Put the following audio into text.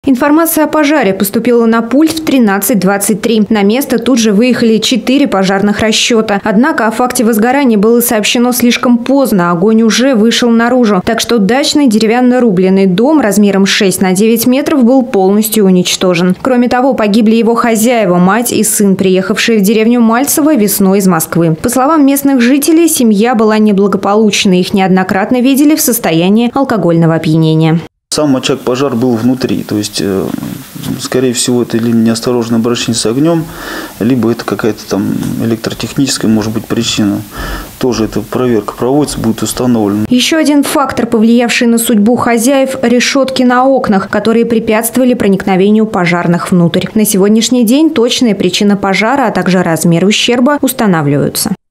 Информация о пожаре поступила на пульт в 13:23. На место тут же выехали 4 пожарных расчета. Однако о факте возгорания было сообщено слишком поздно. Огонь уже вышел наружу. Так что дачный деревянно-рубленый дом размером 6 на 9 метров был полностью уничтожен. Кроме того, погибли его хозяева, мать и сын, приехавшие в деревню Мальцево весной из Москвы. По словам местных жителей, семья была неблагополучной. Их неоднократно видели в состоянии алкогольного опьянения. Сам очаг пожара был внутри, то есть, скорее всего, это или неосторожное обращение с огнем, либо это какая-то там электротехническая, может быть, причина. Тоже эта проверка проводится, будет установлена. Еще один фактор, повлиявший на судьбу хозяев – решетки на окнах, которые препятствовали проникновению пожарных внутрь. На сегодняшний день точная причина пожара, а также размер ущерба устанавливаются.